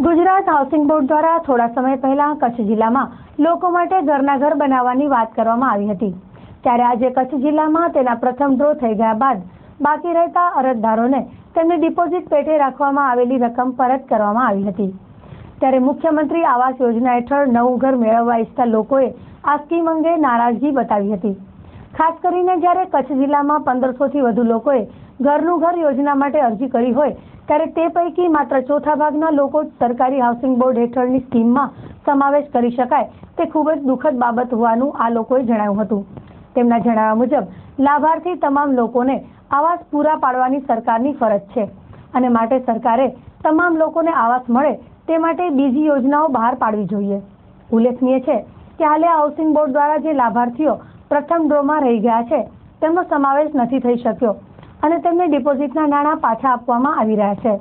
Gujarat housing board દ્વારા થોડા સમય પહેલા કચ્છ જિલ્લામાં લોકો માટે ઘરના ઘર બનાવવાની વાત કરવામાં આવી હતી। ત્યારે આજે કચ્છ જિલ્લામાં તેના પ્રથમ ડ્રો થઈ ગયા બાદ બાકી રહેતા અરજદારોને તેમની ડિપોઝિટ પેટે રાખવામાં આવેલી રકમ પરત કરવામાં આવી હતી। ત્યારે મુખ્યમંત્રી આવાસ યોજના હેઠળ નવું ઘર મેળવવા ઈચ્છતા લોકોએ આ સ્કીમ અંગે નારાજગી બતાવી હતી। ખાસ કરીને જ્યારે કચ્છ જિલ્લામાં 1500થી વધુ લોકોએ ઘરનું ઘર યોજના માટે અરજી કરી હોય ત્યારે તે પૈકી માત્ર ચોથા ભાગના લોકો સરકારી હાઉસિંગ બોર્ડ હેઠળની સ્કીમમાં સમાવેશ કરી શકાય તે ખૂબ જ દુઃખદ બાબત હોવાનું આ લોકોએ જણાવ્યું હતું। તેમના જણાવ્યા મુજબ લાભાર્થી તમામ લોકોને આવાસ પૂરા પાડવાની સરકારની ફરજ છે અને માટે સરકારે તમામ લોકોને આવાસ મળે તે માટે બીજી યોજનાઓ બહાર પાડવી જોઈએ। ઉલ્લેખનીય છે કે હાલે હાઉસિંગ બોર્ડ દ્વારા જે લાભાર્થીઓ પ્રથમ ડ્રોમાં રહી ગયા છે તેમનો સમાવેશ નથી થઈ શક્યો અને તેમને ડિપોઝિટના નાણાં પાછા આપવામાં આવી રહ્યા છે।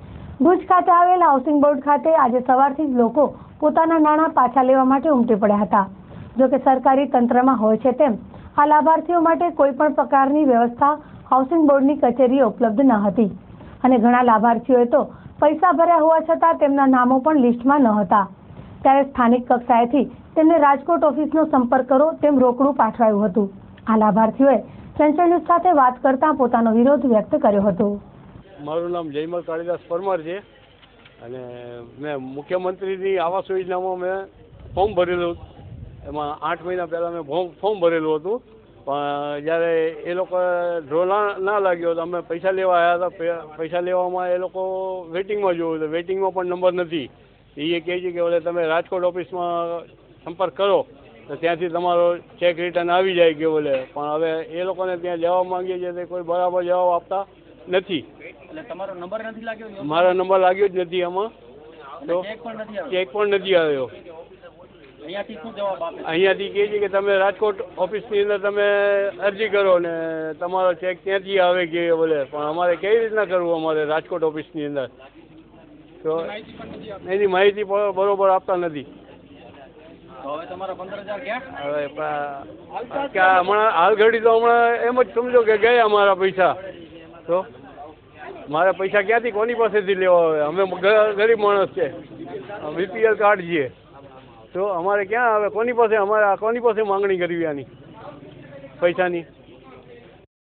ભુજ ખાતે આવેલ હાઉસિંગ બોર્ડ ખાતે આજે સવારથી જ લોકો પોતાના નાણાં પાછા લેવા માટે ઉમટી પડ્યા હતા। જો કે સરકારી તંત્રમાં હોય છે તેમ આ લાભાર્થીઓ માટે કોઈ પણ પ્રકારની વ્યવસ્થા હાઉસિંગ બોર્ડની કચેરીએ ઉપલબ્ધ ન હતી અને ઘણા લાભાર્થીઓએ તો પૈસા ભર્યા હોવા છતાં તેમના નામો પણ લિસ્ટમાં ન હતા। ત્યારે સ્થાનિક કક્ષાએથી તેમને રાજકોટ ઓફિસનો સંપર્ક કરો તેમ રોકડું પાઠવાયું હતું। આ લાભાર્થીઓએ સેન્ટ્રલ ન્યૂઝ સાથે વાત કરતા પોતાનો વિરોધ વ્યક્ત કર્યો હતો। મારું નામ જયમલ કાળીદાસ પરમાર છે અને મેં મુખ્યમંત્રીની આવાસ યોજનામાં મેં ફોર્મ ભરેલું। એમાં 8 મહિના પહેલાં મેં ફોર્મ ભરેલું હતું, પણ જ્યારે એ લોકો ડ્રો ના લાગ્યો તો અમે પૈસા લેવા આવ્યા હતા। પૈસા લેવામાં એ લોકો વેટિંગમાં જોયું તો વેટિંગમાં પણ નંબર નથી। એ કહે છે કે ઓલે તમે રાજકોટ ઓફિસમાં સંપર્ક કરો તો ત્યાંથી તમારો ચેક રિટર્ન આવી જાય કે બોલે, પણ હવે એ લોકોને ત્યાં જવા માંગીએ છીએ તો કોઈ બરાબર જવાબ આપતા નથી। એટલે તમારો નંબર નથી લાગ્યો? મારો નંબર લાગ્યો જ નથી આમાં, તો ચેક પણ નથી આવ્યો। અહીંયાથી શું જવાબ આપે? અહીંયાથી કહે છે કે તમે રાજકોટ ઓફિસની અંદર તમે અરજી કરો ને તમારો ચેક ત્યાંથી આવે કે બોલે, પણ અમારે કેવી રીતના કરવું? અમારે રાજકોટ ઓફિસની અંદર તો એની માહિતી બરોબર આપતા નથી। હવે તમારા 15,000 ગયા? હવે હમણાં હાલ ઘડી તો હમણાં એમ જ સમજો કે ગયા અમારા પૈસા। તો મારા પૈસા ક્યાંથી કોની પાસેથી લેવા આવે? અમે ગરીબ માણસ છે, બીપીએલ કાર્ડ છીએ, તો અમારે ક્યાં આવે? કોની પાસે અમારે કોની પાસે માંગણી કરવી આની પૈસાની?